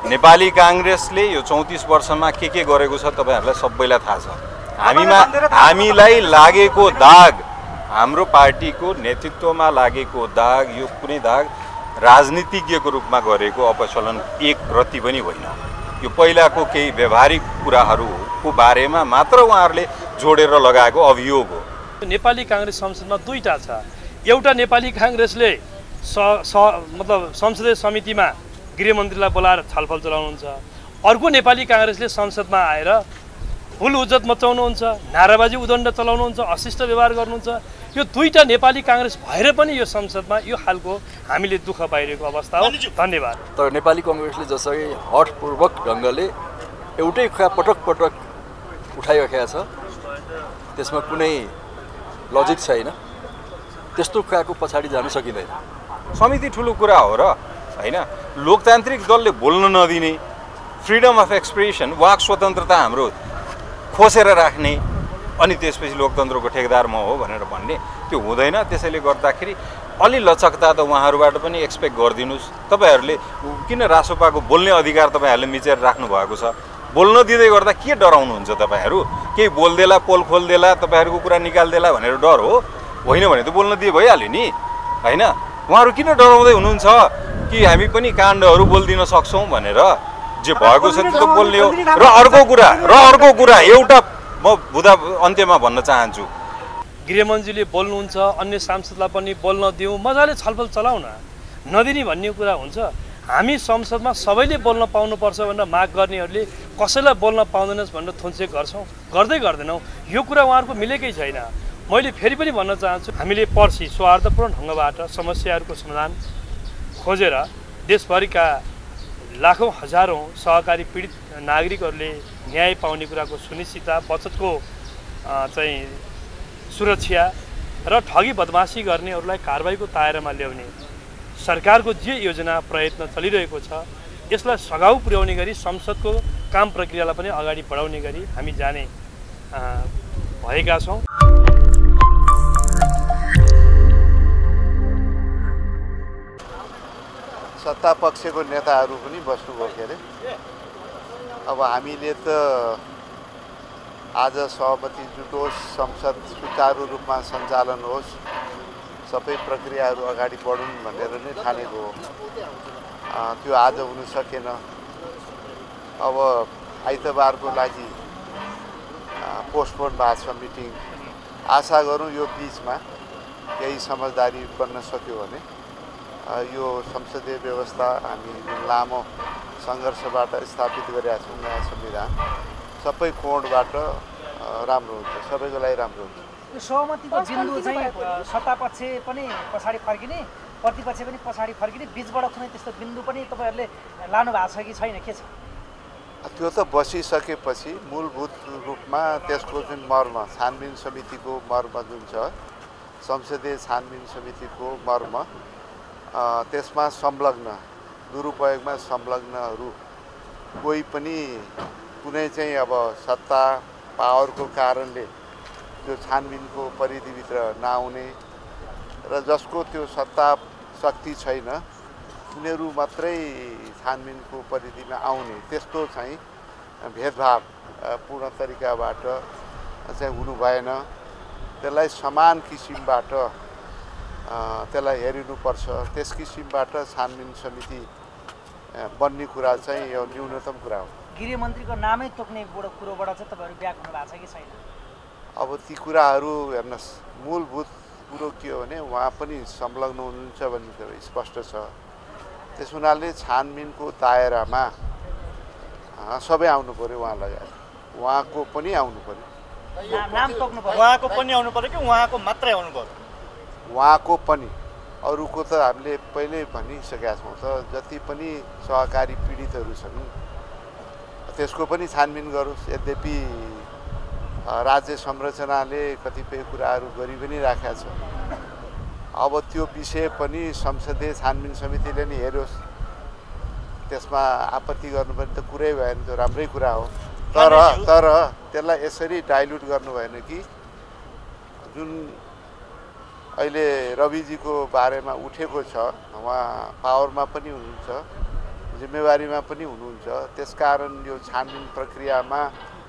नेपाली कांग्रेसले यो 34 वर्षमा के गरेको छ तपाईहरुलाई सबैलाई थाहा छ। हामीलाई लागेको दाग, हाम्रो पार्टीको नेतृत्वमा लागेको दाग, यो कुनै दाग राजनीतिज्ञको रूपमा गरेको अपचलन एक रति पनि होइन। यो पहिलाको केही व्यवहारिक कुराहरूको बारेमा मात्र उहाँहरूले जोडेर लगाएको अभियोग हो। नेपाली कांग्रेस संसदमा दुईटा छ। एउटा नेपाली कांग्रेसले मतलब संसदीय समितिमा गृहमन्त्रीलाई बोलाएर छलफल चलाउनुहुन्छ, अर्को नेपाली कांग्रेसले संसदमा आएर फुल उज्जत मचाउनुहुन्छ, नाराबाजी उदण्ड चलाउनुहुन्छ, अशिष्ट व्यवहार गर्नुहुन्छ। यो दुईटा नेपाली कांग्रेस भएर पनि यो संसदमा यो खालको हामीले दुःख पाइरहेको अवस्था हो। धन्यवाद। तर नेपाली कांग्रेसले जसरी हठपूर्वक ढङ्गले एउटै कुरा पटक पटक उठाइराखेको छ, त्यसमा कुनै लजिक छैन। त्यस्तो कुराको पछाडि जान सकिँदैन। समिति ठुलो कुरा हो र हैन। लोकतान्त्रिक दलले बोल्न नदिने, फ्रिडम अफ एक्सप्रेसन, वाक स्वतन्त्रता हाम्रो खोसेर राख्ने, अनि त्यसपछि लोकतन्त्रको ठेकेदार म हो भनेर भन्ने, त्यो हुँदैन। त्यसैले गर्दाखेरि अलि लचकता त उहाँहरूबाट पनि एक्सपेक्ट गरिदिनुस्। तपाईहरूले किन रासोपाको बोल्ने अधिकार तपाईहरूले मिचेर राख्नु भएको छ? बोल्न दिँदै गर्दा के डराउनुहुन्छ तपाईहरू? केही बोल्देला, पोल खोल्देला, तपाईहरूको कुरा निकाल्देला भनेर डर हो? होइन भने त बोल्न दिए भइहाल्यो नि, हैन? उहाँहरू किन डराउँदै हुनुहुन्छ कि हामी पनि काण्डहरू बोल्दिन सक्छौँ भनेर? जे भएको छ त्यो बोल्ने हो। र अर्को कुरा एउटा म बुधा अन्त्यमा भन्न चाहन्छु, गृहमन्त्रीले बोल्नुहुन्छ, अन्य सांसदलाई पनि बोल्न दिउँ, मजाले छलफल चलाउन। नदिने भन्ने कुरा हुन्छ। हामी संसदमा सबैले बोल्न पाउनुपर्छ भनेर माग गर्नेहरूले कसैलाई बोल्न पाउँदैनस् भनेर थुन्चेक गर्दैनौँ। यो कुरा उहाँहरूको मिलेकै छैन। मैले फेरि पनि भन्न चाहन्छु, हामीले पर्सि सौहार्दपूर्ण ढङ्गबाट समस्याहरूको समाधान खोजेर देशभरिका लाखौँ हजारौँ सहकारी पीडित नागरिकहरूले न्याय पाउने कुराको सुनिश्चितता, बचतको चाहिँ सुरक्षा र ठगी बदमासी गर्नेहरूलाई कारबाहीको दायरामा ल्याउने सरकारको जे योजना प्रयत्न चलिरहेको छ, यसलाई सघाउ पुर्याउने गरी संसदको काम प्रक्रियालाई पनि अगाडि बढाउने गरी हामी जाने भएका छौँ। सत्ता पक्षको नेताहरू पनि बस्नुभयो के अरे। अब हामीले त आज सहमति जुटोस्, संसद सुचारू रूपमा सञ्चालन होस्, सबै प्रक्रियाहरू अगाडि बढुन् भनेर नै ठानेको हो। त्यो आज हुन सकेन। अब आइतबारको लागि पोस्टपोन भएको छ मिटिङ। आशा गरौँ यो बिचमा केही समझदारी बन्न सक्यो भने यो संसदीय व्यवस्था हामी लामो सङ्घर्षबाट स्थापित गरेका छौँ, नयाँ संविधान सबै कोणबाट राम्रो हुन्छ, सबैको लागि राम्रो हुन्छ। यो सहमतिको बिन्दु चाहिँ सत्तापक्ष पनि पछाडि फर्किने, प्रतिपक्ष पनि पछाडि फर्किने, बिचबाट कुनै त्यस्तो बिन्दु पनि तपाईँहरूले लानु भएको छ कि छैन, के छ? त्यो त बसिसकेपछि मूलभूत रूपमा त्यसको जुन मर्म, छानबिन समितिको मर्म जुन छ, संसदीय छानबिन समितिको मर्म, त्यसमा संलग्न, दुरुपयोगमा संलग्नहरू कोही पनि कुनै चाहिँ अब सत्ता पावरको कारणले त्यो छानबिनको परिधिभित्र नआउने र जसको त्यो सत्ता शक्ति छैन उनीहरू मात्रै छानबिनको परिधिमा आउने, त्यस्तो चाहिँ भेदभाव पूर्ण तरिकाबाट चाहिँ हुनु भएन। त्यसलाई समान किसिमबाट त्यसलाई हेरिनुपर्छ। त्यस किसिमबाट छानबिन समिति बन्ने कुरा चाहिँ यो न्यूनतम कुरा हो। गृहमन्त्रीको नामै तोक्ने कुरोबाट चाहिँ तपाईँहरू ब्याक हुनु भएको छ कि छैन? अब ती कुराहरू हेर्नुहोस्, मूलभूत कुरो के हो भने उहाँ पनि संलग्न हुनुहुन्छ भन्ने कुरो स्पष्ट छ। त्यस हुनाले छानबिनको दायरामा सबै आउनु पर्यो, उहाँ लगायत उहाँको पनि आउनु पर्यो। नाम तोक्नु पर्यो, उहाँको पनि आउनु पर्यो कि उहाँको मात्रै आउनु पर्यो? उहाँको पनि, अरूको त हामीले पहिल्यै भनिसकेका छौँ त, जति पनि सहकारी पीडितहरू छन् त्यसको पनि छानबिन गरोस्। यद्यपि राज्य संरचनाले कतिपय कुराहरू गरि पनि राखेका छ। अब त्यो विषय पनि संसदीय छानबिन समितिले नै हेरोस्। त्यसमा आपत्ति गर्नुपर्ने त कुरै भएन, त्यो राम्रै कुरा हो। तर त्यसलाई यसरी डाइल्युट गर्नु भएन कि जुन अहिले रविजीको बारेमा उठेको छ, उहाँ पावरमा पनि हुनुहुन्छ, जिम्मेवारीमा पनि हुनुहुन्छ। त्यसकारण यो छानबिन प्रक्रियामा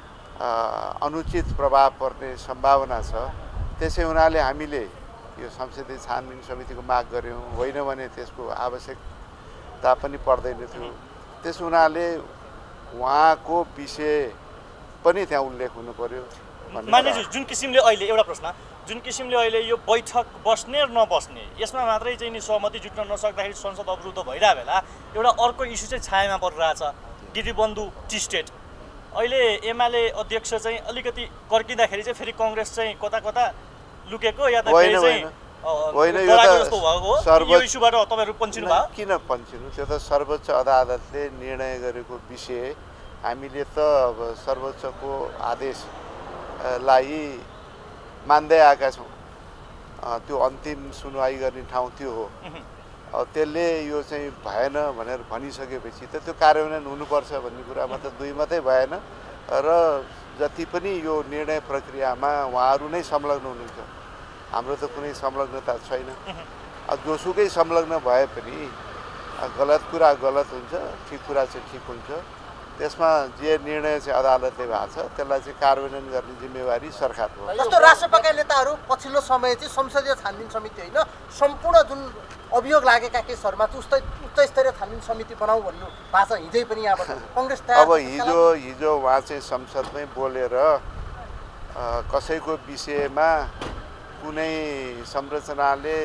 अनुचित प्रभाव पर्ने सम्भावना छ। त्यसै हुनाले हामीले यो संसदीय छानबिन समितिको माग गऱ्यौँ, होइन भने त्यसको आवश्यकता पनि पर्दैन थियो। त्यस हुनाले उहाँको विषय पनि त्यहाँ उल्लेख हुनु पर्यो। मान्यज्यू, जुन किसिमले अहिले एउटा प्रश्न, जुन किसिमले अहिले यो बैठक बस्ने र नबस्ने यसमा मात्रै चाहिँ नि सहमति जुट्न नसक्दाखेरि संसद अवरुद्ध भइरहेको बेला एउटा अर्को इस्यु चाहिँ छायामा परिरहेछ, गिरिबन्धु टी स्टेट। अहिले एमाले अध्यक्ष चाहिँ अलिकति कर्किँदाखेरि चाहिँ फेरि कङ्ग्रेस चाहिँ कता कता लुकेको या त फेरि चाहिँ होइन, यो त यो इस्युबाट तपाईँहरू पन्छिनु भयो? किन पन्छिनु? त्यो त सर्वोच्च अदालतले निर्णय गरेको विषय। हामीले त अब सर्वोच्चको आदेशलाई मान्दै आएका छौँ। त्यो अन्तिम सुनवाई गर्ने ठाउँ त्यो हो। त्यसले यो चाहिँ भएन भनेर भनिसकेपछि त त्यो कार्यान्वयन हुनुपर्छ भन्ने कुरामा त दुई मात्रै भएन र जति पनि यो निर्णय प्रक्रियामा उहाँहरू नै संलग्न हुनुहुन्छ। हाम्रो त कुनै संलग्नता छैन। जोसुकै संलग्न भए पनि गलत कुरा गलत हुन्छ, ठिक कुरा चाहिँ ठिक हुन्छ। त्यसमा जे निर्णय चाहिँ अदालतले भएको छ त्यसलाई चाहिँ कार्यान्वयन गर्ने जिम्मेवारी सरकारको हो। जस्तो राष्ट्रपतिका नेताहरू पछिल्लो समय चाहिँ संसदीय छानबिन समिति होइन, सम्पूर्ण जुन अभियोग लागेका केसहरूमा चाहिँ उच्च स्तरीय छानबिन समिति बनाऊ भन्नु भएको छ। हिजै पनि यहाँबाट कङ्ग्रेस अब हिजो उहाँ चाहिँ संसदमै बोलेर कसैको विषयमा कुनै संरचनाले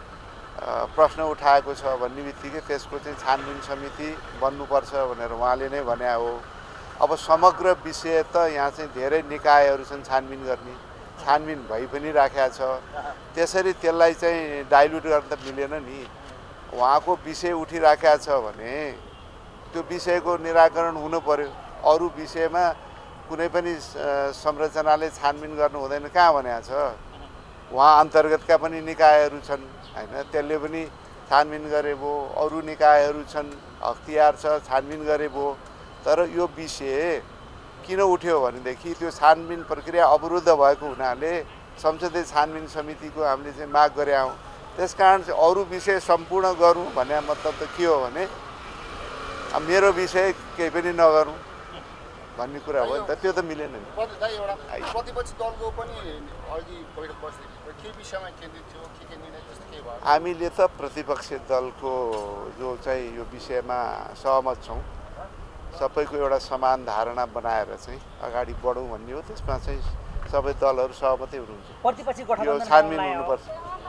प्रश्न उठाएको छ भन्ने बित्तिकै त्यसको चाहिँ छानबिन समिति बन्नुपर्छ भनेर उहाँले नै भने हो। अब समग्र विषय त यहाँ चाहिँ धेरै निकायहरू छन् छानबिन गर्ने, छानबिन भइ पनि राखेको छ। त्यसरी त्यसलाई चाहिँ डाइल्युट गर्न त मिलेन नि। उहाँको विषय उठिराखेको छ भने त्यो विषयको निराकरण हुनु पर्यो। अरू विषयमा कुनै पनि संरचनाले छानबिन गर्नु हुँदैन कहाँ भनेको छ? उहाँ अन्तर्गतका पनि निकायहरू छन् होइन, त्यसले पनि छानबिन गरे भयो। अरू निकायहरू छन्, अख्तियार छ, छानबिन गरे भयो। तर यो विषय किन उठ्यो भनेदेखि त्यो छानबिन प्रक्रिया अवरुद्ध भएको हुनाले संसदीय छानबिन समितिको हामीले चाहिँ माग गरे हौँ। त्यसकारण चाहिँ अरू विषय सम्पूर्ण गरौँ भन्ने मतलब त के हो भने मेरो विषय केही पनि नगरौँ भन्ने कुरा हो नि त। त्यो त मिलेन नि। प्रतिपक्षी दलको पनि अघि बैठक बस्दै के विषयमा केन्द्रित थियो, के निर्णय जस्तो के भयो? हामीले त प्रतिपक्षी दलको जो चाहिँ यो विषयमा सहमत छौँ, सबैको एउटा समान धारणा बनाएर चाहिँ अगाडि बढौँ भन्ने हो। त्यसमा चाहिँ सबै दलहरू सहमतै हुनुहुन्छ। यो छानबिन हुनुपर्छ।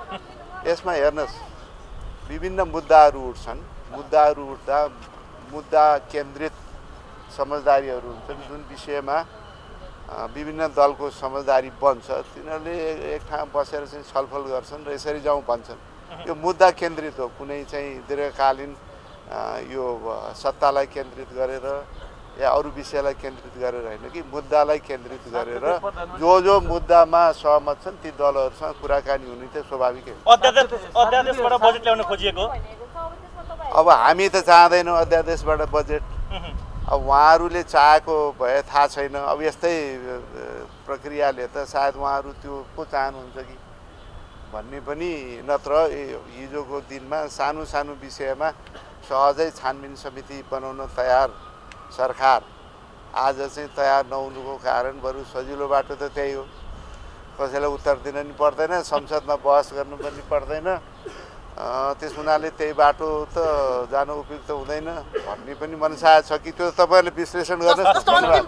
यसमा हेर्नुहोस्, विभिन्न मुद्दाहरू उठ्छन्। मुद्दाहरू उठ्दा मुद्दा केन्द्रित समझदारीहरू हुन्छन्। जुन विषयमा विभिन्न दलको समझदारी बन्छ तिनीहरूले एक ठाउँ बसेर चाहिँ छलफल गर्छन् र यसरी जाउँ भन्छन्। यो मुद्दा केन्द्रित हो, कुनै चाहिँ दीर्घकालीन यो सत्तालाई केन्द्रित गरेर या अरू विषयलाई केन्द्रित गरेर होइन कि मुद्दालाई केन्द्रित गरेर जो मुद्दामा सहमत छन् ती दलहरूसँग कुराकानी हुने त स्वाभाविकै हो। अध्यादेशबाट बजेट ल्याउन खोजिएको अब हामी त चाहँदैनौँ अध्यादेशबाट बजेट। अब उहाँहरूले चाहेको भए थाहा छैन। अब यस्तै प्रक्रियाले त सायद उहाँहरू त्यो पो चाहनुहुन्छ कि भन्ने पनि, नत्र हिजोको दिनमा सानो सानो विषयमा सहजै छानबिन समिति बनाउन तयार सरकार आज चाहिँ तयार नहुनुको कारण बरु सजिलो बाटो त त्यही हो। कसैलाई उत्तर दिन नि पर्दैन, संसदमा बहस गर्नु पनि पर्दैन। त्यस हुनाले त्यही बाटो त जानु उपयुक्त हुँदैन भन्ने पनि मनसा छ कि त्यो तपाईँहरूले विश्लेषण गर्नुहोस्।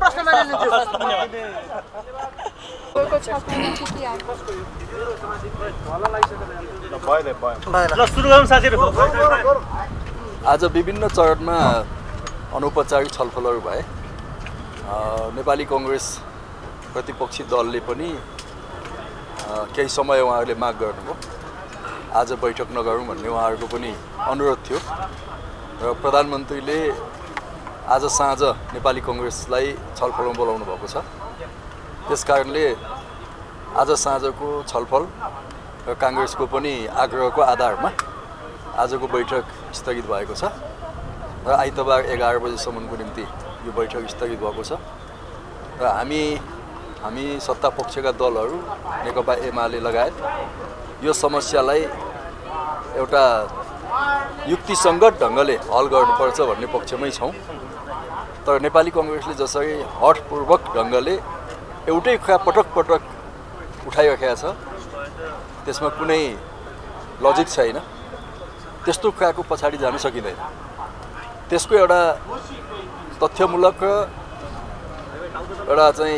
आज विभिन्न चरणमा अनौपचारिक छलफलहरू भए। नेपाली कङ्ग्रेस प्रतिपक्षी दलले पनि केही समय उहाँहरूले माग गर्नुभयो आज बैठक नगरौँ भन्ने उहाँहरूको पनि अनुरोध थियो र प्रधानमन्त्रीले आज साँझ नेपाली कङ्ग्रेसलाई छलफलमा बोलाउनु भएको छ। त्यसकारणले आज साँझको छलफल र काङ्ग्रेसको पनि आग्रहको आधारमा आजको बैठक स्थगित भएको छ र आइतबार 11 बजेसम्मको निम्ति यो बैठक स्थगित भएको छ र हामी सत्ता पक्षका दलहरू नेकपा एमाले लगायत यो समस्यालाई एउटा युक्तिसङ्गत ढङ्गले हल गर्नुपर्छ भन्ने पक्षमै छौँ। तर नेपाली कङ्ग्रेसले जसरी हठपूर्वक ढङ्गले एउटै कुरा पटक पटक उठाइराखेको छ त्यसमा कुनै लजिक छैन। त्यस्तो कुराको पछाडि जान सकिँदैन। त्यसको एउटा तथ्यमूलक र एउटा चाहिँ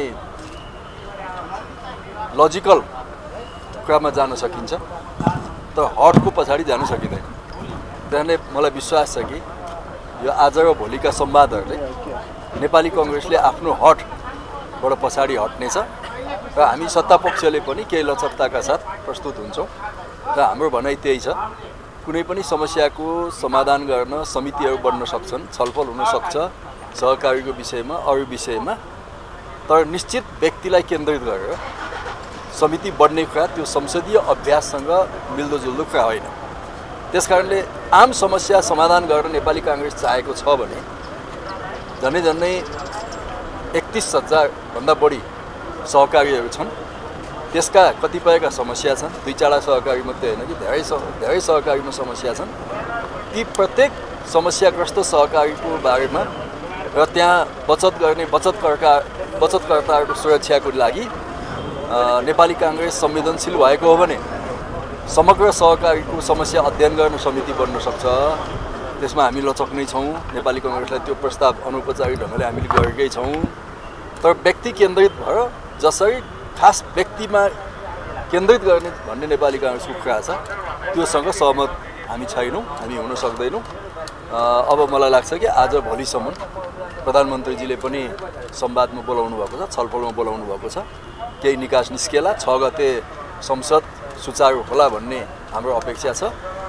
लजिकल कुरामा जान सकिन्छ, तर हटको पछाडि जान सकिँदैन। त्यसैले मलाई विश्वास छ कि यो आज र भोलिका संवादहरूले नेपाली कङ्ग्रेसले आफ्नो हटबाट पछाडि हट्नेछ र हामी सत्तापक्षले पनि केही लचकताका साथ प्रस्तुत हुन्छौँ। र हाम्रो भनाइ त्यही छ, कुनै पनि समस्याको समाधान गर्न समितिहरू बन्न सक्छन्, छलफल हुन सक्छ सहकारीको विषयमा, अरू विषयमा, तर निश्चित व्यक्तिलाई केन्द्रित गरेर समिति बन्ने कुरा त्यो संसदीय अभ्याससँग मिल्दोजुल्दो कुरा होइन। त्यसकारणले आम समस्या समाधान गर्न नेपाली काङ्ग्रेस चाहेको छ भने झन्डै 31,000 भन्दा बढी सहकारीहरू छन्। त्यसका कतिपयका समस्या छन्, 2-4 सहकारी मात्रै होइन कि धेरै सहकारीमा समस्या छन्। ती प्रत्येक समस्याग्रस्त सहकारीको बारेमा र त्यहाँ बचत गर्ने बचतकर्ताहरूको सुरक्षाको लागि नेपाली काङ्ग्रेस संवेदनशील भएको हो भने समग्र सहकारीको समस्या अध्ययन गर्न समिति बन्न सक्छ। त्यसमा हामी लचक्नै छौँ। नेपाली कङ्ग्रेसलाई त्यो प्रस्ताव अनौपचारिक ढङ्गले हामीले गरेकै छौँ। तर व्यक्ति केन्द्रित भएर जसरी खास व्यक्तिमा केन्द्रित गर्ने भन्ने नेपाली काङ्ग्रेसको कुरा छ त्योसँग सहमत हामी छैनौँ, हामी हुन सक्दैनौँ। अब मलाई लाग्छ कि आज भोलिसम्म प्रधानमन्त्रीजीले पनि संवादमा बोलाउनु भएको छ, छलफलमा बोलाउनु भएको छ। केही निकास निस्केला, 6 गते संसद सुचारू होला भन्ने हाम्रो अपेक्षा छ।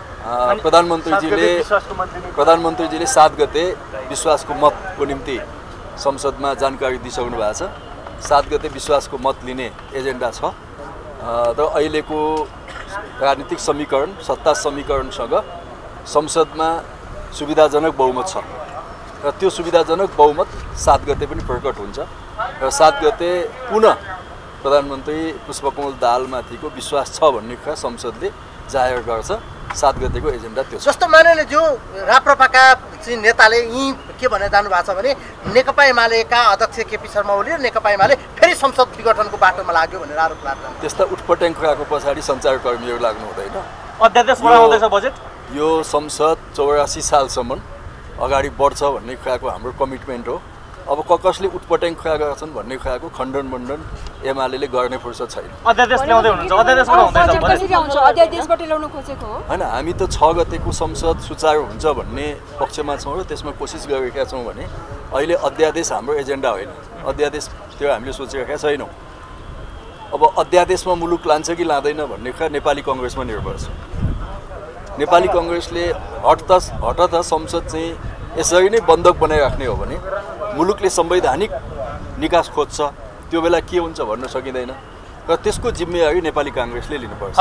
प्रधानमन्त्रीजीले 7 गते विश्वासको मतको निम्ति संसदमा जानकारी दिइसक्नु भएको छ। 7 गते विश्वासको मत लिने एजेन्डा छ। र अहिलेको राजनीतिक समीकरण, सत्ता समीकरणसँग संसदमा सुविधाजनक बहुमत छ र त्यो सुविधाजनक बहुमत 7 गते पनि प्रकट हुन्छ र 7 गते पुनः प्रधानमन्त्री पुष्पकमल दाहालमाथिको विश्वास छ भन्ने कुरा संसदले जाहेर गर्छ। 7 गतेको एजेन्डा त्यो छ। जस्तो मानेले जो राप्रपाका चाहिँ नेताले यहीँ के भनेर जानु भएको छ भने नेकपा एमालेका अध्यक्ष केपी शर्मा ओली र नेकपा एमाले फेरि संसद विघटनको बाटोमा लाग्यो भनेर आरोप लाग्छ। त्यस्ता उटपटाङ कुराको पछाडि सञ्चारकर्मीहरू लाग्नु हुँदैन। अध्यादेश बनाउँदैछ बजेट। यो संसद 84 सालसम्म अगाडि बढ्छ भन्ने कुराको हाम्रो कमिटमेन्ट हो। अब कसले उटपटाङ कुरा गर्छन् भन्ने कुराको खण्डन मण्डन एमाले गर्ने फुर्सद छैन। अध्यादेश ल्याउँदै हुनुहुन्छ, अध्यादेश अध्यादेशबाट ल्याउन खोजेको हो हैन। हामी त 6 गतेको संसद सुचारू हुन्छ भन्ने पक्षमा छौँ र त्यसमा कोसिस गरिरहेका छौँ भने अहिले अध्यादेश हाम्रो एजेन्डा होइन। अध्यादेश त्यो हामीले सोचिरहेका छैनौँ। अब अध्यादेशमा मुलुक लान्छ कि लाँदैन भन्ने कुरा नेपाली कङ्ग्रेसमा निर्भर छ। नेपाली कङ्ग्रेसले हट संसद चाहिँ यसरी नै बन्धक बनाइराख्ने हो भने मुलुकले संवैधानिक निकास खोज्छ, त्यो बेला के हुन्छ भन्न सकिँदैन र त्यसको जिम्मेवारी नेपाली काङ्ग्रेसले लिनुपर्छ।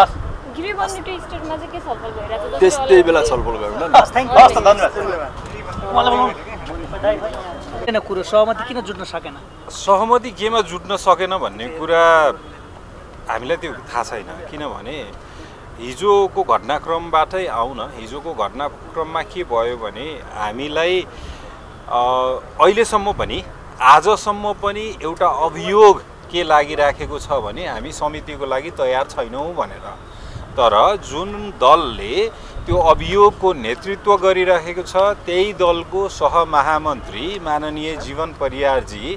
त्यही बेला छलफल गरौँ न। कुरो सहमति किन जुट्न सकेन? सहमति केमा जुट्न सकेन भन्ने कुरा हामीलाई त्यो थाहा छैन। किनभने हिजोको घटनाक्रमबाटै आउन, हिजोको घटनाक्रममा के भयो भने हामीलाई अहिलेसम्म पनि, आजसम्म पनि एउटा अभियोग के लागिराखेको छ भने हामी समितिको लागि तयार छैनौँ भनेर। तर जुन दलले त्यो अभियोगको नेतृत्व गरिरहेको छ त्यही दलको सहमहामन्त्री माननीय जीवन परियारजी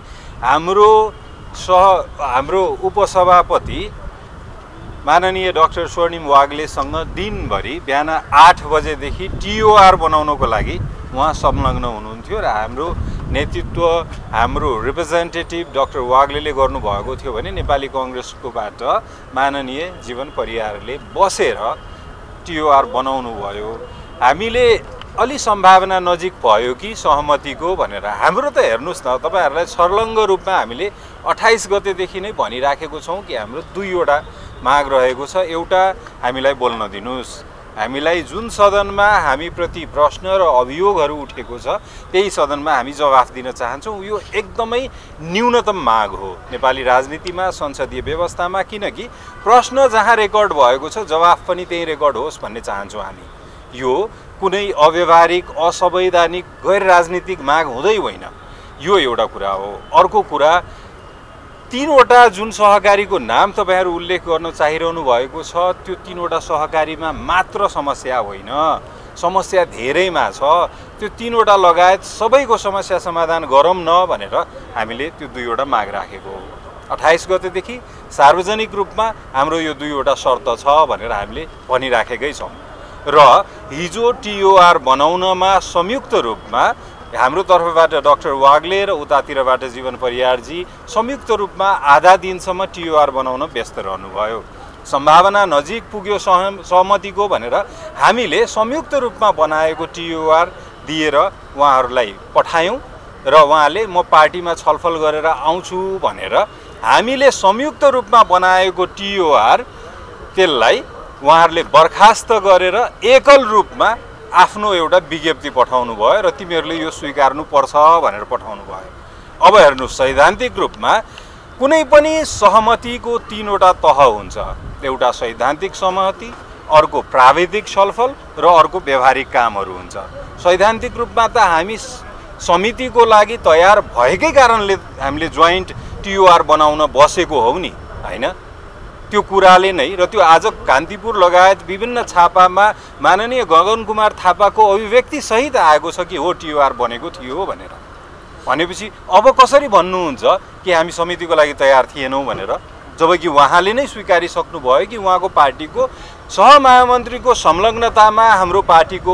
हाम्रो उपसभापति माननीय डाक्टर स्वर्णिम वाग्लेसँग दिनभरि बिहान 8 बजेदेखि टिओआर बनाउनको लागि उहाँ संलग्न हुनुहुन्थ्यो र हाम्रो नेतृत्व, हाम्रो रिप्रेजेन्टेटिभ डाक्टर वाग्लेले गर्नुभएको थियो भने नेपाली कङ्ग्रेसकोबाट माननीय जीवन परियारले बसेर टिओआर बनाउनु भयो। हामीले अलि सम्भावना नजिक भयो कि सहमतिको भनेर। हाम्रो त हेर्नुहोस् न, तपाईँहरूलाई सर्लङ्ग रूपमा हामीले 28 गतेदेखि नै भनिराखेको छौँ कि हाम्रो 2वटा माग रहेको छ। एउटा, हामीलाई बोल्न दिनुहोस्। हामीलाई जुन सदनमा हामीप्रति प्रश्न र अभियोगहरू उठेको छ त्यही सदनमा हामी जवाफ दिन चाहन्छौँ। यो एकदमै न्यूनतम माग हो नेपाली राजनीतिमा, संसदीय व्यवस्थामा। किनकि प्रश्न जहाँ रेकर्ड भएको छ जवाफ पनि त्यही रेकर्ड होस् भन्ने चाहन्छौँ हामी। यो कुनै अव्यावहारिक असंवैधानिक गैर राजनीतिक माग हुँदै होइन। यो एउटा कुरा हो। अर्को कुरा, 3वटा जुन सहकारीको नाम तपाईँहरू उल्लेख गर्न चाहिरहनु भएको छ, त्यो 3वटा सहकारीमा मात्र समस्या होइन, समस्या धेरैमा छ। त्यो 3वटा लगायत सबैको समस्या समाधान गरौँ न भनेर हामीले त्यो 2वटा माग राखेको हो। 28 गतेदेखि सार्वजनिक रूपमा हाम्रो यो 2वटा शर्त छ भनेर हामीले भनिराखेकै छौँ। र हिजो TOR बनाउनमा संयुक्त रूपमा हाम्रो तर्फबाट डाक्टर वाग्ले र उतातिरबाट जीवन परियारजी संयुक्त रूपमा आधा दिनसम्म TOR बनाउन व्यस्त रहनुभयो। सम्भावना नजिक पुग्यो सहमतिको भनेर हामीले संयुक्त रूपमा बनाएको TOR दिएर उहाँहरूलाई पठायौँ र उहाँले म पार्टीमा छलफल गरेर आउँछु भनेर हामीले संयुक्त रूपमा बनाएको TOR त्यसलाई उहाँहरूले बर्खास्त गरेर एकल रूपमा आफ्नो एउटा विज्ञप्ति पठाउनु भयो र तिमीहरूले यो स्वीकार्नुपर्छ भनेर पठाउनु भयो। अब हेर्नुहोस्, सैद्धान्तिक रूपमा कुनै पनि सहमतिको 3वटा तह हुन्छ। एउटा सैद्धान्तिक सहमति, अर्को प्राविधिक छलफल र अर्को व्यवहारिक कामहरू हुन्छ। सैद्धान्तिक रूपमा त हामी समितिको लागि तयार भएकै कारणले हामीले जोइन्ट TOR बनाउन बसेको हौ नि, होइन? त्यो कुराले नै र त्यो आज कान्तिपुर लगायत विभिन्न छापामा माननीय गगन कुमार थापाको अभिव्यक्ति सहित आएको छ कि हो TOR बनेको थियो भनेर। भनेपछि अब कसरी भन्नुहुन्छ कि हामी समितिको लागि तयार थिएनौँ भनेर, जबकि उहाँले नै स्वीकारिसक्नुभयो कि उहाँको पार्टीको सहमहामन्त्रीको संलग्नतामा हाम्रो पार्टीको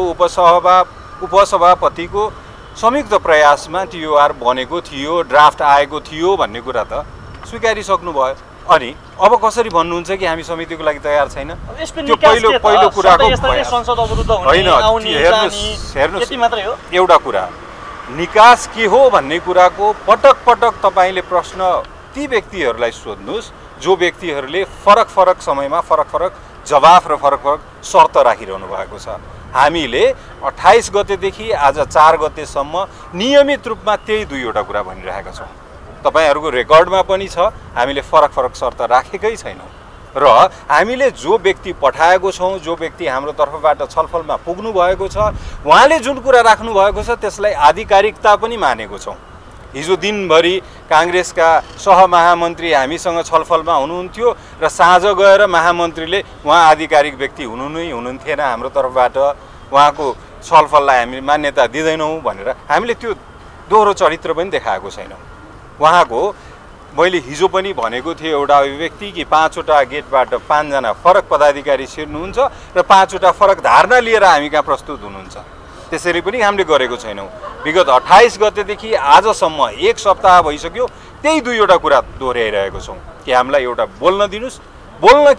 उपसभापतिको संयुक्त प्रयासमा TOR बनेको थियो, ड्राफ्ट आएको थियो भन्ने कुरा त स्वीकारिसक्नुभयो। अनि अब कसरी भन्नुहुन्छ कि हामी समितिको लागि तयार छैन? त्यो पहिलो कुराको होइन। हेर्नुहोस्, एउटा कुरा निकास के हो भन्ने कुराको पटक पटक तपाईँले प्रश्न ती व्यक्तिहरूलाई सोध्नुहोस् जो व्यक्तिहरूले फरक फरक समयमा फरक फरक जवाफ र फरक फरक शर्त राखिरहनु भएको छ। हामीले 28 गतेदेखि आज 4 गतेसम्म नियमित रूपमा त्यही 2वटा कुरा भनिरहेका छौँ। तपाईहरूको रेकर्डमा पनि छ, हामीले फरक फरक शर्त राखेकै छैनौँ र हामीले जो व्यक्ति पठाएको छौँ, जो व्यक्ति हाम्रो तर्फबाट छलफलमा पुग्नु भएको छ, उहाँले जुन कुरा राख्नु भएको छ त्यसलाई आधिकारिकता पनि मानेको छौँ। हिजो दिनभरि काङ्ग्रेसका सहमहामन्त्री हामीसँग छलफलमा हुनुहुन्थ्यो र साँझ गएर महामन्त्रीले उहाँ आधिकारिक व्यक्ति हुनुहुन्थेन, हाम्रो तर्फबाट उहाँको छलफललाई हामी मान्यता दिँदैनौँ भनेर हामीले त्यो दोहोरो चरित्र पनि देखाएको छैनौँ। उहाँको मैले हिजो पनि भनेको थिएँ एउटा अभिव्यक्ति कि 5वटा गेटबाट 5 जना फरक पदाधिकारी छिर्नुहुन्छ र 5वटा फरक धारणा लिएर हामी कहाँ प्रस्तुत हुनुहुन्छ। त्यसरी पनि हामीले गरेको छैनौँ। विगत 28 गतेदेखि आजसम्म 1 सप्ताह भइसक्यो त्यही 2वटा कुरा दोहोऱ्याइरहेको छौँ कि हामीलाई एउटा बोल्न दिनुहोस्। बोल्न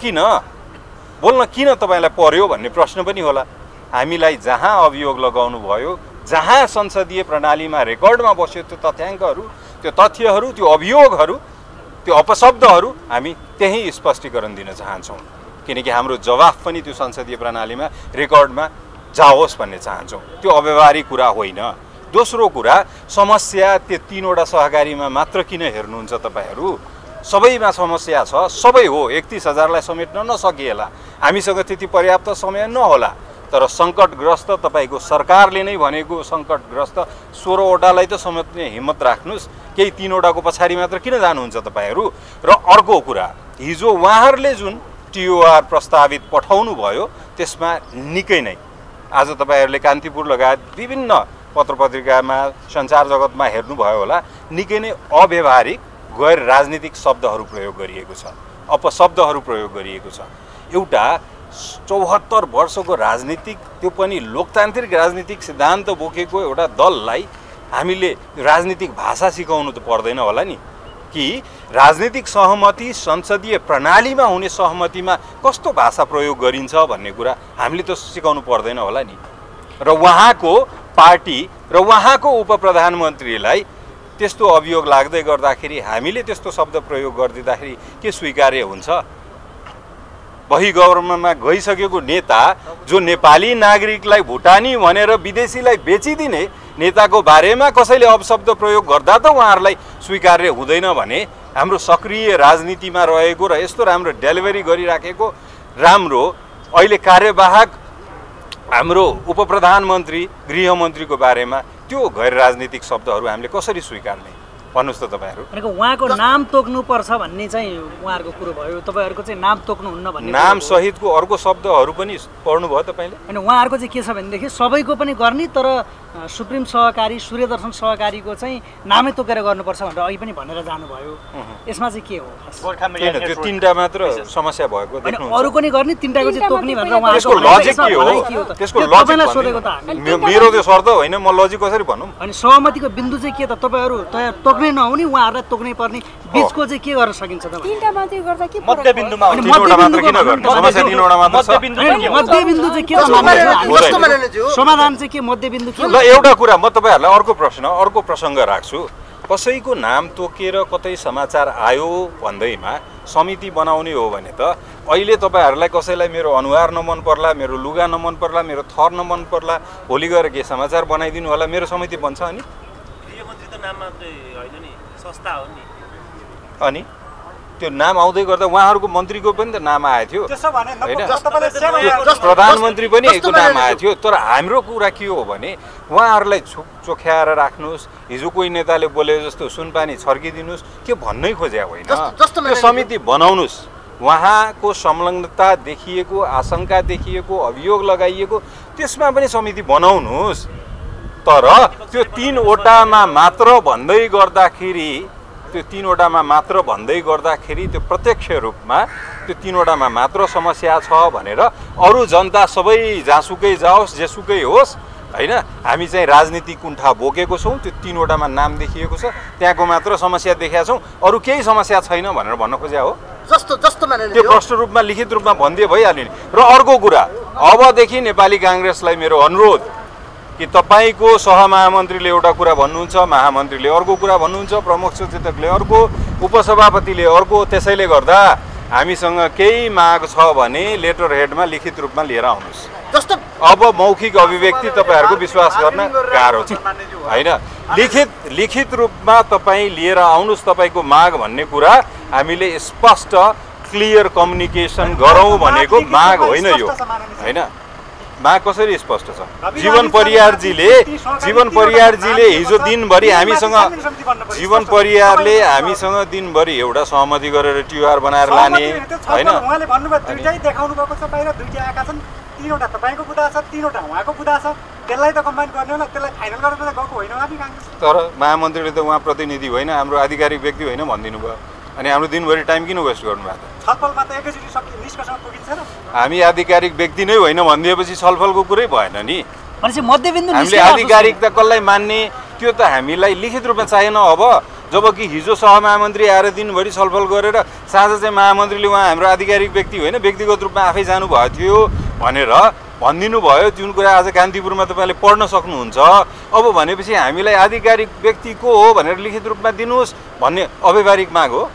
किन तपाईँलाई पर्यो भन्ने प्रश्न पनि होला। हामीलाई जहाँ अभियोग लगाउनु भयो, जहाँ संसदीय प्रणालीमा रेकर्डमा बस्यो त्यो तथ्याङ्कहरू, त्यो तथ्यहरू, त्यो अभियोगहरू, त्यो अपशब्दहरू हामी त्यही स्पष्टीकरण दिन चाहन्छौँ, किनकि हाम्रो जवाफ पनि त्यो संसदीय प्रणालीमा रेकर्डमा जाओस् भन्ने चाहन्छौँ। त्यो अव्यवहारिक कुरा होइन। दोस्रो कुरा, समस्या त्यो 3वटा सहकारीमा मात्र किन हेर्नुहुन्छ तपाईँहरू? सबैमा समस्या छ, सबै हो। 31,000लाई समेट्न नसकिएला, हामीसँग त्यति पर्याप्त समय नहोला, तर सङ्कटग्रस्त तपाईँको सरकारले नै भनेको सङ्कटग्रस्त 16वटालाई त समेट्ने हिम्मत राख्नुहोस्। केही 3वटाको पछाडि मात्र किन जानुहुन्छ तपाईँहरू? र अर्को कुरा, हिजो उहाँहरूले जुन TOR प्रस्तावित पठाउनु भयो त्यसमा निकै नै आज तपाईँहरूले कान्तिपुर लगायत विभिन्न पत्रपत्रिकामा सञ्चार जगतमा हेर्नुभयो होला, निकै नै अव्यवहारिक गैर राजनीतिक शब्दहरू प्रयोग गरिएको छ, अपशब्दहरू प्रयोग गरिएको छ। एउटा 74 वर्षको राजनीतिक, त्यो पनि लोकतान्त्रिक राजनीतिक सिद्धान्त बोकेको एउटा दललाई हामीले राजनीतिक भाषा सिकाउनु त पर्दैन होला नि? कि राजनीतिक सहमति, संसदीय प्रणालीमा हुने सहमतिमा कस्तो भाषा प्रयोग गरिन्छ भन्ने कुरा हामीले त सिकाउनु पर्दैन होला नि? र उहाँको पार्टी र उहाँको उपप्रधानमन्त्रीलाई त्यस्तो अभियोग लाग्दै गर्दाखेरि हामीले त्यस्तो शब्द प्रयोग गरिदिँदाखेरि के स्वीकार्य हुन्छ? बहिगवर्नमा गइसकेको नेता जो नेपाली नागरिकलाई भुटानी भनेर विदेशीलाई बेचिदिने नेताको बारेमा कसैले अपशब्द प्रयोग गर्दा त उहाँहरूलाई स्वीकार्य हुँदैन भने हाम्रो सक्रिय राजनीतिमा रहेको र यस्तो राम्रो डेलिभरी गरिराखेको राम्रो अहिले कार्यवाहक हाम्रो उपप्रधानमन्त्री गृहमन्त्रीको बारेमा त्यो गैर राजनीतिक शब्दहरू हामीले कसरी स्वीकार्ने भन्नुहोस् त तपाईँहरू? भनेको उहाँको नाम तोक्नुपर्छ भन्ने चाहिँ उहाँहरूको कुरो भयो, तपाईँहरूको चाहिँ नाम तोक्नुहुन्न भन्ने नाम सहितको अर्को शब्दहरू पनि पढ्नुभयो तपाईँले? होइन, उहाँहरूको चाहिँ के छ भनेदेखि सबैको पनि गर्ने, तर सुप्रिम सहकारी सूर्यदर्शन सहकारीको चाहिँ नामै तोकेर गर्नुपर्छ भनेर अघि पनि भनेर जानुभयो। यसमा चाहिँ के हो? त्यो तीनटा मात्र समस्या भएको देख्नुहुन्छ? अरू पनि गर्ने, तीनटाको चाहिँ तोक्ने भनेर त्यसको लजिक के हो? त्यसको लजिक सोधेको त हामी। मेरो त्यो शर्त होइन, म लजिक कसरी भनौँ? अनि सहमतिको बिन्दु चाहिँ के त? तपाईँहरू तोक्ने नहुने, उहाँहरूलाई तोक्नै पर्ने, बिचको चाहिँ के गर्न सकिन्छ त? तीनटा मात्रै गर्दा के मध्यबिन्दुमा तीनवटा मात्र किन गर्ने? समस्या तीनवटा मात्र छ। मध्यबिन्दु चाहिँ के समाधान चाहिँ के? मध्यबिन्दु के? ल एउटा कुरा म तपाईँहरूलाई अर्को प्रसङ्ग राख्छु। कसैको नाम तोकेर कतै समाचार आयो भन्दैमा समिति बनाउने हो भने त अहिले तपाईँहरूलाई कसैलाई मेरो अनुहार नमन पर्ला, मेरो लुगा नमन पर्ला, मेरो थर नमन पर्ला, भोलि गएर के समाचार बनाइदिनु होला, मेरो समिति बन्छ। अनि गृहमन्त्री त नाम मात्रै होइन नि, संस्था हो नि। अनि त्यो नाम आउँदै गर्दा उहाँहरूको मन्त्रीको पनि त नाम आएको थियो होइन, प्रधानमन्त्री पनि एकको नाम आएको थियो। तर हाम्रो कुरा के हो भने उहाँहरूलाई चोख्याएर राख्नुहोस्, हिजो कोही नेताले बोले जस्तो सुनपानी छर्किदिनुहोस्, त्यो भन्नै खोज्या होइन। त्यो समिति बनाउनुहोस्, उहाँको संलग्नता देखिएको, आशंका देखिएको, अभियोग लगाइएको, त्यसमा पनि समिति बनाउनुहोस्। तर त्यो तीनवटामा मात्र भन्दै गर्दाखेरि त्यो प्रत्यक्ष रूपमा त्यो तीनवटामा मात्र समस्या छ भनेर अरू जनता सबै जहाँसुकै जाओस्, जेसुकै होस् होइन, हामी चाहिँ राजनीतिक कुण्ठा बोकेको छौँ, त्यो तीनवटामा नाम देखिएको छ, त्यहाँको मात्र समस्या देखेका छौँ, अरू केही समस्या छैन भनेर भन्न खोज्या हो। त्यो प्रष्ट रूपमा लिखित रूपमा भनिदिए भइहाल्यो नि। र अर्को कुरा, अबदेखि नेपाली काङ्ग्रेसलाई मेरो अनुरोध कि तपाईँको सहमहामन्त्रीले एउटा कुरा भन्नुहुन्छ, महामन्त्रीले अर्को कुरा भन्नुहुन्छ, प्रमुख सचेतकले अर्को, उपसभापतिले अर्को, त्यसैले गर्दा हामीसँग केही माग छ भने लेटर हेडमा लिखित रूपमा लिएर आउनुहोस्। अब मौखिक अभिव्यक्ति तपाईँहरूको विश्वास गर्न गाह्रो छ होइन, लिखित रूपमा तपाईँ लिएर आउनुहोस् तपाईँको माग भन्ने कुरा। हामीले स्पष्ट क्लियर कम्युनिकेसन गरौँ भनेको माग होइन यो होइन। माग कसरी स्पष्ट छ? जीवन परियारजीले हिजो दिनभरि हामीसँग दिनभरि एउटा सहमति गरेर टिआर बनाएर लाने होइन। तीनवटा तपाईँको बुदा छ, तीनवटा उहाँको बुदा छ, त्यसलाई त कम्बाइन गर्ने होला, त्यसलाई फाइनल गरेर गएको होइन हामी काङ्ग्रेस। तर महामन्त्रीले त उहाँ प्रतिनिधि होइन, हाम्रो आधिकारिक व्यक्ति होइन भनिदिनु भयो। अनि हाम्रो दिनभरि टाइम किन वेस्ट गर्नुभएको त? छलफलमा त एकैचोटि निष्कर्षमा पुगिन्छ र। हामी आधिकारिक व्यक्ति नै होइन भनिदिएपछि छलफलको कुरै भएन नि। हामीले आधिकारिकता कसलाई मान्ने त्यो त हामीलाई लिखित रूपमा चाहिएन। अब जबकि हिजो सहमहामन्त्री आएर दिनभरि छलफल गरेर साँझ चाहिँ महामन्त्रीले उहाँ हाम्रो आधिकारिक व्यक्ति होइन, व्यक्तिगत रूपमा आफै जानुभएको थियो भनेर भनिदिनु भयो। जुन कुरा आज कान्तिपुरमा तपाईँले पढ्न सक्नुहुन्छ। अब भनेपछि हामीलाई आधिकारिक व्यक्ति को हो भनेर लिखित रूपमा दिनुहोस् भन्ने अव्यावहारिक माग हो।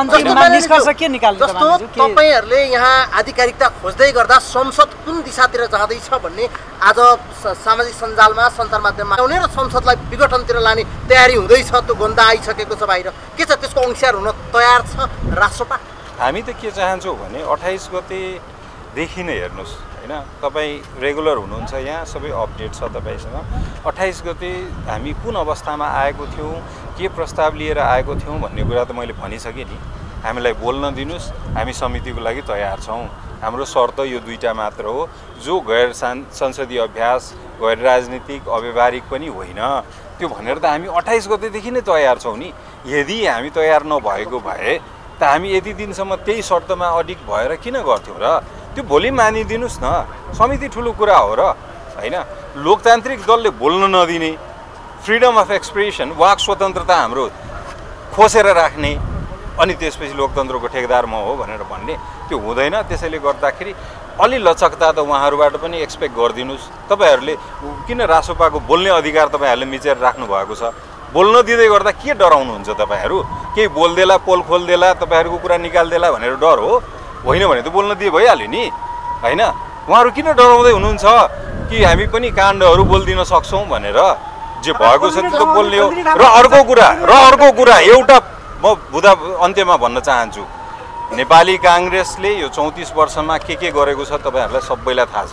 तपाईँहरूले यहाँ आधिकारिकता खोज्दै गर्दा संसद कुन दिशातिर जाँदैछ भन्ने आज सामाजिक सञ्जालमा, सञ्चार माध्यममा आउने र संसदलाई विघटनतिर लाने तयारी हुँदैछ, त्यो गन्दा आइसकेको छ बाहिर। के छ त्यसको अंशार हुन तयार छ रासोपा? हामी त के चाहन्छौँ भने 28 गतेदेखि नै हेर्नुहोस् होइन, तपाईँ रेगुलर हुनुहुन्छ यहाँ, सबै अपडेट छ तपाईँसँग। 28 गते हामी कुन अवस्थामा आएको थियौँ, के प्रस्ताव लिएर आएको थियौँ भन्ने कुरा त मैले भनिसकेँ नि। हामीलाई बोल्न दिनुहोस्, हामी समितिको लागि तयार छौँ। हाम्रो शर्त यो दुईटा मात्र हो, जो गैर संसदीय अभ्यास, गैर राजनीतिक, अव्यावहारिक पनि होइन, त्यो भनेर त हामी 28 गतेदेखि नै तयार छौँ नि। यदि हामी तयार नभएको भए त हामी यति दिनसम्म त्यही शर्तमा अडिग भएर किन गर्थ्यौँ र? त्यो भोलि मानिदिनुहोस् न। समिति ठुलो कुरा हो र होइन। लोकतान्त्रिक दलले बोल्न नदिने, फ्रिडम अफ एक्सप्रेसन, वाक स्वतन्त्रता हाम्रो खोसेर राख्ने, अनि त्यसपछि लोकतन्त्रको ठेकेदार म हो भनेर भन्ने, त्यो हुँदैन। त्यसैले गर्दाखेरि अलि लचकता त उहाँहरूबाट पनि एक्सपेक्ट गरिदिनुहोस्। तपाईँहरूले किन रासोपाको बोल्ने अधिकार तपाईँहरूले मिचेर राख्नु भएको छ? बोल्न दिँदै गर्दा के डराउनुहुन्छ तपाईँहरू? केही बोल्देला, पोल खोल्देला, तपाईँहरूको कुरा निकाल्देला भनेर डर हो? होइन भने त बोल्न दिए भइहाल्यो नि होइन। उहाँहरू किन डराउँदै हुनुहुन्छ कि हामी पनि काण्डहरू बोलिदिन सक्छौँ भनेर? जे भएको छ त्यो त बोल्ने हो। र अर्को कुरा एउटा म बुधा अन्त्यमा भन्न चाहन्छु, नेपाली काङ्ग्रेसले यो 34 वर्षमा के गरेको छ तपाईँहरूलाई सबैलाई थाहा छ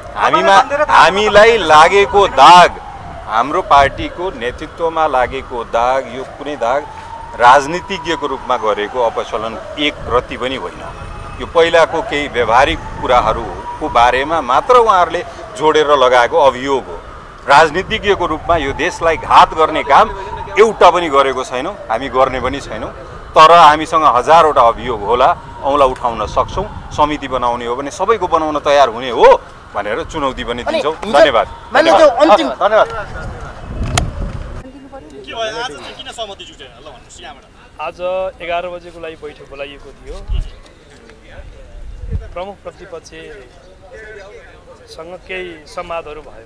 हामीलाई लागेको दाग, हाम्रो पार्टीको नेतृत्वमा लागेको दाग, यो कुनै दाग राजनीतिज्ञको रूपमा गरेको अपचलन एक रति पनि होइन। यो पहिलाको केही व्यवहारिक कुराहरूको बारेमा मात्र उहाँहरूले जोडेर लगाएको अभियोग हो। राजनीतिज्ञको रूपमा यो देशलाई घात गर्ने काम एउटा पनि गरेको छैनौँ, हामी गर्ने पनि छैनौँ। तर हामीसँग हजारवटा अभियोग होला, औँला उठाउन सक्छौँ। समिति बनाउने हो भने सबैको बनाउन तयार हुने हो भनेर चुनौती पनि दिन्छौँ। धन्यवाद। आज 11 बजेको लागि बैठक बोलाइएको थियो। प्रमुख प्रतिपक्षसँग केही संवादहरू भयो।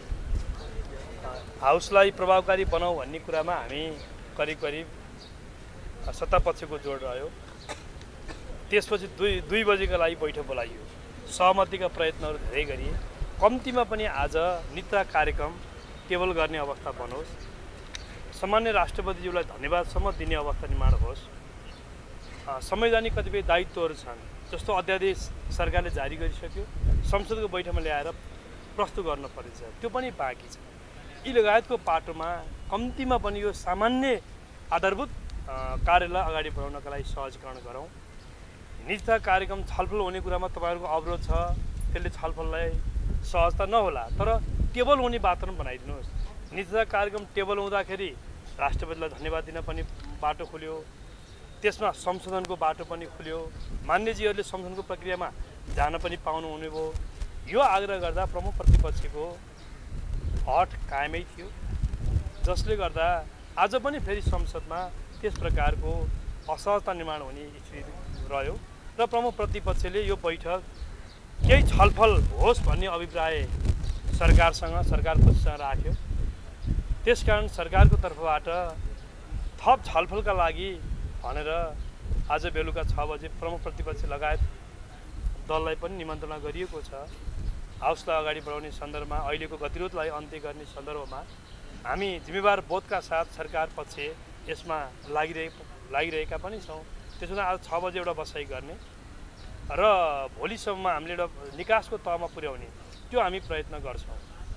हाउसलाई प्रभावकारी बनाऊ भन्ने कुरामा हामी करिब सत्तापक्षको जोड रह्यो। त्यसपछि 2 बजेका लागि बैठक बोलाइयो। सहमतिका प्रयत्नहरू धेरै गरिए। कम्तीमा पनि आज निद्रा कार्यक्रम टेबल गर्ने अवस्था बनोस्, सामान्य राष्ट्रपतिज्यूलाई धन्यवादसम्म दिने अवस्था निर्माण होस्। संवैधानिक कतिपय दायित्वहरू छन्, जस्तो अध्यादेश सरकारले जारी गरिसक्यो, संसदको बैठकमा ल्याएर प्रस्तुत गर्न पर्छ, त्यो पनि बाँकी छ। यी लगायतको पाटोमा कम्तीमा पनि यो सामान्य आधारभूत कार्यलाई अगाडि बढाउनका लागि सहजीकरण गरौँ। निजता कार्यक्रम छलफल हुने कुरामा तपाईँहरूको अवरोध छ, त्यसले छलफललाई सहजता नहोला, तर टेबल हुने वातावरण बनाइदिनुहोस्। निजता कार्यक्रम टेबल हुँदाखेरि राष्ट्रपतिलाई धन्यवाद दिन पनि बाटो खुल्यो, त्यसमा संशोधनको बाटो पनि खुल्यो, मान्यजीहरूले संशोधनको प्रक्रियामा जान पनि पाउनुहुने भयो। यो आग्रह गर्दा प्रमुख प्रतिपक्षको हट कायमै थियो, जसले गर्दा आज पनि फेरि संसदमा त्यस प्रकारको असहजता निर्माण हुने स्थिति रह्यो र प्रमुख प्रतिपक्षले यो बैठक केही छलफल होस् भन्ने अभिप्राय सरकार पक्षसँग राख्यो। त्यसकारण सरकारको तर्फबाट थप छलफलका लागि भनेर आज बेलुका 6 बजे प्रमुख प्रतिपक्ष लगायत दललाई पनि निमन्त्रणा गरिएको छ। हाउसलाई अगाडि बढाउने सन्दर्भमा, अहिलेको गतिरोधलाई अन्त्य गर्ने सन्दर्भमा हामी जिम्मेवार बोधका साथ सरकार पक्ष यसमा लागिरहेका पनि छौँ। त्यसो आज 6 बजे एउटा बसाइ गर्ने र भोलिसम्ममा हामीले एउटा निकासको तहमा पुर्याउने त्यो हामी प्रयत्न गर्छौँ।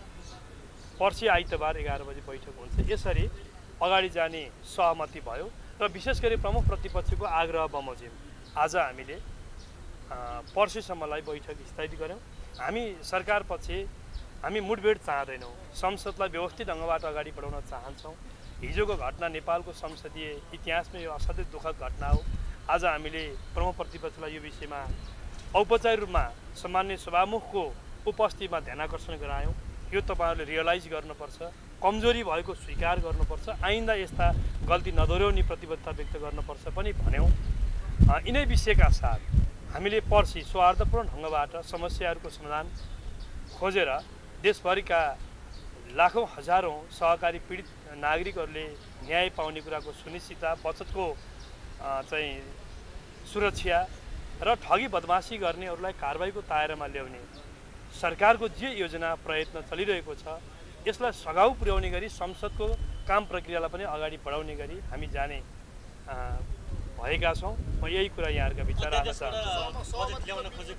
पर्सि आइतबार 11 बजे बैठक हुन्छ। यसरी अगाडि जाने सहमति भयो र विशेष गरी प्रमुख प्रतिपक्षको आग्रह बमोजिम आज हामीले पर्सिसम्मलाई बैठक स्थगित गऱ्यौँ। हामी सरकार पक्ष हामी मुठभेड चाहदैनौँ, संसदलाई व्यवस्थित ढङ्गबाट अगाडि बढाउन चाहन्छौँ। हिजोको घटना नेपालको संसदीय इतिहासमा यो असाध्यै दुःखद घटना हो। आज हामीले प्रमुख प्रतिपक्षलाई यो विषयमा औपचारिक रूपमा सामान्य सभामुखको उपस्थितिमा ध्यानाकर्षण गरायौँ। यो तपाईँहरूले रियलाइज गर्नुपर्छ, कमजोरी भएको स्वीकार गर्नुपर्छ, आइन्दा यस्ता गल्ती नदोहोऱ्याउने प्रतिबद्धता व्यक्त गर्नुपर्छ पनि भन्यौँ। यिनै विषयका साथ हामीले पर्सि सौहार्दपूर्ण ढङ्गबाट समस्याहरूको समाधान खोजेर देशभरिका लाखौँ हजारौँ सहकारी पीडित नागरिकहरूले न्याय पाउने कुराको सुनिश्चितता, बचतको चाहिँ सुरक्षा र ठगी बदमासी गर्नेहरूलाई कारबाहीको दायरामा ल्याउने सरकारको जे योजना प्रयत्न चलिरहेको छ, यसलाई सघाउ पुर्याउने गरी संसदको काम प्रक्रियालाई पनि अगाडि बढाउने गरी हामी जाने भएका छौँ। म यही कुरा यहाँहरूका विचार राख्न चाहन्छु।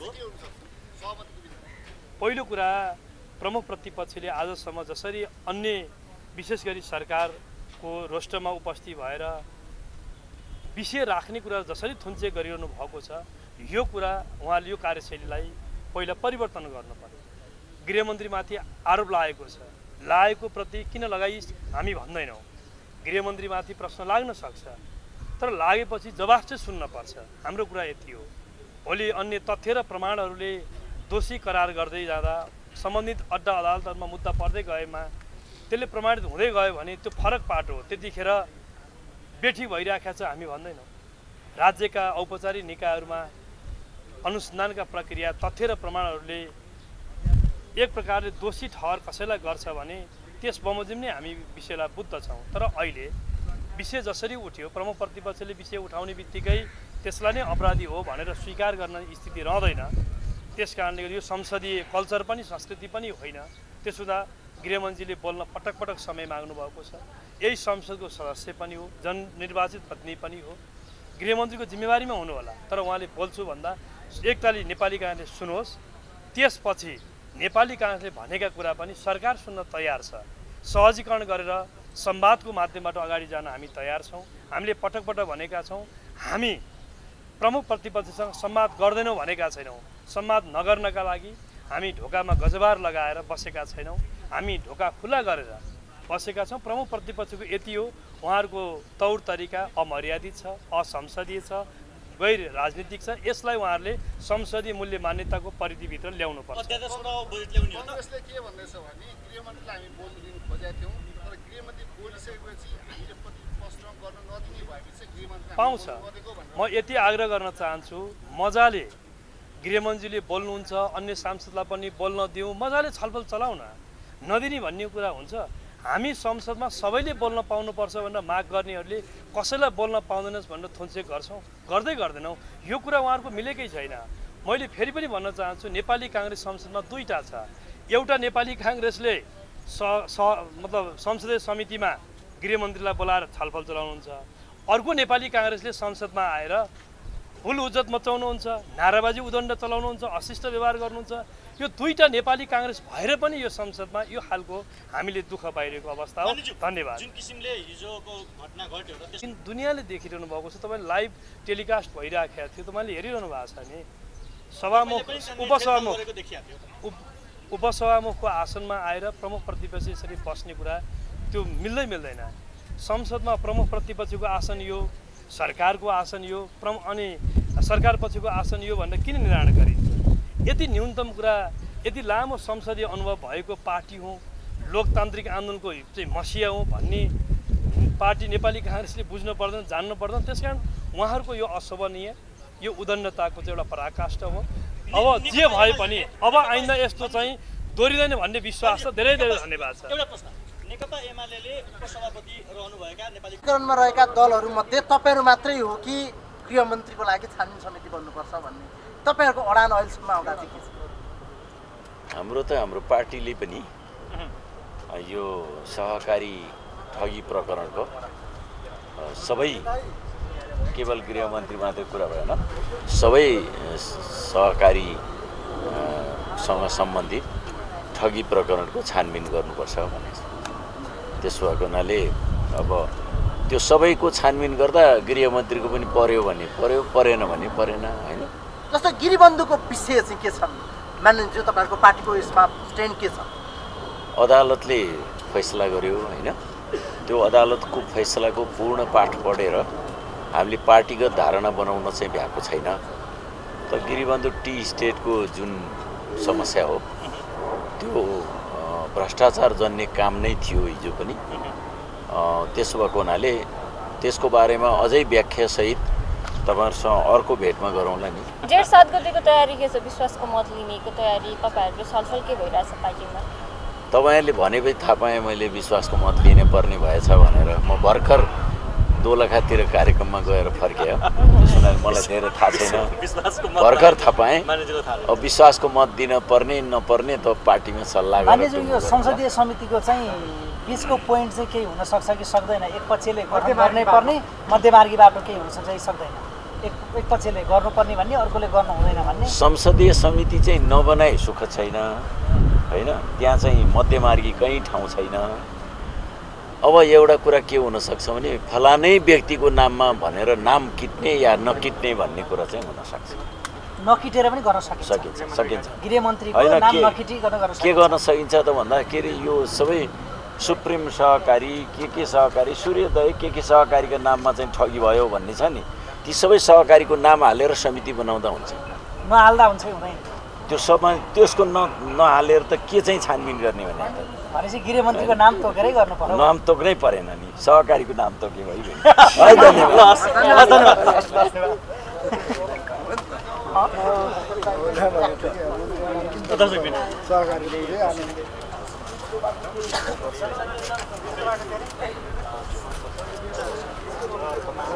पहिलो कुरा, प्रमुख प्रतिपक्षले आजसम्म जसरी अन्य विशेष गरी सरकारको रोस्टरमा उपस्थित भएर विषय राख्ने कुरा जसरी थुन्चे गरिरहनु भएको छ, यो कुरा उहाँले यो कार्यशैलीलाई पहिला परिवर्तन गर्नु पर्यो। गृहमन्त्रीमाथि आरोप लागेको छ, लागेको प्रति किन लगाइस् हामी भन्दैनौँ। गृहमन्त्रीमाथि प्रश्न लाग्न सक्छ, तर लागेपछि जवाफ चाहिँ सुन्नुपर्छ। हाम्रो कुरा यति हो। भोलि अन्य तथ्य र प्रमाणहरूले दोषी करार गर्दै जाँदा सम्बन्धित अड्डा अदालतमा मुद्दा पर्दै गएमा त्यसले प्रमाणित हुँदै गयो भने त्यो फरक पाटो हो। त्यतिखेर बेठी भइरहेको छ हामी भन्दैनौँ। राज्यका औपचारिक निकायहरूमा अनुसन्धानका प्रक्रिया, तथ्य र प्रमाणहरूले एक प्रकारले दोषी ठहर कसैलाई गर्छ भने त्यस बमोजिम नै हामी विषयलाई बुझ्दछौँ। तर अहिले विषय जसरी उठ्यो, प्रमुख प्रतिपक्षले विषय उठाउने बित्तिकै त्यसलाई नै अपराधी हो भनेर स्वीकार गर्न स्थिति रहँदैन। त्यस कारणले यो संसदीय कल्चर पनि संस्कृति पनि होइन। त्यसो हुँदा गृहमन्त्रीले बोल्न पटक पटक समय माग्नु भएको छ। यही संसदको सदस्य पनि हो, जननिर्वाचित प्रतिनिधि पनि हो। गृहमन्त्रीको जिम्मेवारीमा हुनु होला, तर उहाँले बोल्छु भन्दा एकताली नेपाली गायनले सुनोस्, त्यसपछि नेपाली काङ्ग्रेसले भनेका कुरा पनि सरकार सुन्न तयार छ। सहजीकरण गरेर संवादको माध्यमबाट अगाडि जान हामी तयार छौँ। हामीले पटक पटक भनेका छौँ हामी प्रमुख प्रतिपक्षसँग संवाद गर्दैनौँ भनेका छैनौँ। संवाद नगर्नका लागि हामी ढोकामा गजबार लगाएर बसेका छैनौँ। हामी ढोका खुला गरेर बसेका छौँ। प्रमुख प्रतिपक्षको यति हो, उहाँहरूको तौर तरिका अमर्यादित छ, असंसदीय छ, गैर राजनीतिक छ। यसलाई उहाँहरूले संसदीय मूल्य मान्यताको परिधिभित्र ल्याउनु पर्छ। काङ्ग्रेसले के भन्दैछ भने गृहमन्त्रीलाई हामी बोल्न दिनु खोजेका थियौँ, तर गृहमन्त्री बोलिसकेपछि हामीले प्रश्न गर्न नदिने भएपछि गृहमन्त्री पाउँछ। म यति आग्रह गर्न चाहन्छु, मजाले गृहमन्त्रीले बोल्नुहुन्छ, अन्य सांसदलाई पनि बोल्न दिउँ, मजाले छलफल चलाउन। नदिने भन्ने कुरा हुन्छ। हामी संसदमा सबैले बोल्न पाउनुपर्छ भनेर माग गर्नेहरूले कसैलाई बोल्न पाउँदैनस् भनेर थुन्चेक गर्दैनौँ। यो कुरा उहाँहरूको मिलेकै छैन। मैले फेरि पनि भन्न चाहन्छु, नेपाली काङ्ग्रेस संसदमा दुईटा छ। एउटा नेपाली काङ्ग्रेसले मतलब संसदीय समितिमा गृहमन्त्रीलाई बोलाएर छलफल चलाउनुहुन्छ। अर्को नेपाली काङ्ग्रेसले संसदमा आएर फुल उज्जत मचाउनुहुन्छ, नाराबाजी उदण्ड चलाउनुहुन्छ, अशिष्ट व्यवहार गर्नुहुन्छ। यो दुईटा नेपाली काङ्ग्रेस भएर पनि यो संसदमा यो खालको हामीले दुःख पाइरहेको अवस्था हो। धन्यवाद। जुन किसिमले हिजोको घटना घट्यो र दुनियाँले देखिरहनु भएको छ, तपाईँले लाइभ टेलिकास्ट भइरहेको थियो, तपाईँले हेरिरहनु भएको छ नि। सभामुख उपसभामुखको आसनमा आएर प्रमुख प्रतिपक्ष यसरी बस्ने कुरा त्यो मिल्दैन। संसदमा प्रमुख प्रतिपक्षको आसन यो, सरकारको आसन यो, अनि सरकार पक्षको आसन यो भनेर किन निर्धारण गरिन्छ? यति न्यूनतम कुरा, यति लामो संसदीय अनुभव भएको पार्टी हो, लोकतान्त्रिक आन्दोलनको चाहिँ मसिया हो भन्ने पार्टी नेपाली काङ्ग्रेसले बुझ्नु पर्दैन, जान्नु पर्दैन। त्यसकारण उहाँहरूको यो अशोभनीय, यो उदण्डताको चाहिँ एउटा पराकाष्ठ हो। अब जे भए पनि अब आइन्दा यस्तो चाहिँ दोहोरिँदैन भन्ने विश्वास छ। धेरै धेरै धन्यवाद छ। एउटा प्रश्न, नेकपा एमालेले उपसभापति रहनुभएका नेपाली एकीकरणमा रहेका दलहरूमध्ये तपाईँहरू मात्रै हो कि गृहमन्त्रीको लागि छानबिन समिति बन्नुपर्छ भन्ने तपाईँहरूको अडान अहिलेसम्म आउँदा चाहिँ के छ? हाम्रो पार्टीले पनि यो सहकारी ठगी प्रकरणको सबै केवल गृहमन्त्री मात्रै कुरा भएन, सबै सहकारीसँग सम्बन्धित ठगी प्रकरणको छानबिन गर्नुपर्छ भनेको छ। त्यसो भएको हुनाले अब त्यो सबैको छानबिन गर्दा गृहमन्त्रीको पनि पर्यो भने पर्यो, परेन भने परेन होइन। जस्तो गिरिबन्धुको विषय चाहिँ के छ मान्नुहुन्छ? तपाईँहरूको पार्टीको यसमा स्ट्यान्ड के छ? अदालतले फैसला गर्यो होइन, त्यो अदालतको फैसलाको पूर्ण पाठ पढेर हामीले पार्टीगत धारणा बनाउन चाहिँ भ्याएको छैन। त गिरिबन्धु टी स्टेटको जुन समस्या हो त्यो भ्रष्टाचार जन्ने काम नै थियो हिजो पनि। त्यसो भएको हुनाले त्यसको बारेमा अझै व्याख्यासहित तपाईँहरूसँग अर्को भेटमा गरौँला नि। जेठ 7 गतेको तयारी के छ? विश्वासको मत लिनेको तयारी तपाईँहरूले छलफल के भइरहेछ पार्टीमा? तपाईँहरूले भनेपछि थाहा पाएँ मैले विश्वासको मत लिने पर्ने भएछ भनेर। म भर्खर दोलखातिर कार्यक्रममा गएर फर्केँ, त्यसो हुनाले मलाई धेरै थाहा छैन, भर्खर थाहा पाएँ। अब विश्वासको मत दिन पर्ने नपर्ने त पार्टीमा सल्लाह गरेर यो संसदीय समितिको चाहिँ बिचको पोइन्ट चाहिँ केही हुन सक्छ कि सक्दैन? एक पक्षले गर्नै पर्ने, मध्यमार्गी बाटो केही हुन सक्छ कि सक्दैन? एक पक्षले गर्नुपर्ने भन्ने, अर्कोले गर्नु हुँदैन भन्ने। संसदीय समिति चाहिँ नबनाए सुख छैन होइन, त्यहाँ चाहिँ मध्यमार्गी कहीँ ठाउँ छैन। अब एउटा कुरा के हुनसक्छ भने फलानै व्यक्तिको नाममा भनेर नाम किट्ने या नकिट्ने भन्ने कुरा चाहिँ हुनसक्छ। नकिटेर पनि गर्न सकिन्छ। गृहमन्त्रीको नाम नकिटी गर्न के गर्न सकिन्छ त भन्दा के अरे यो सबै सुप्रिम सहकारी के सहकारी सूर्योदय के सहकारीको नाममा चाहिँ ठगी भयो भन्ने छ नि, ती सबै सहकारीको नाम हालेर समिति बनाउँदा हुन्छ। नहाल्दा हुन्छ हुँदैन त्यो सबमा त्यसको नहालेर त के चाहिँ छानबिन गर्ने भने भनेपछि गृहमन्त्रीको नाम तोकेरै गर्नु पर्यो। नाम तोक्नै परेन नि, सहकारीको नाम तोके भइगयो। धन्यवाद।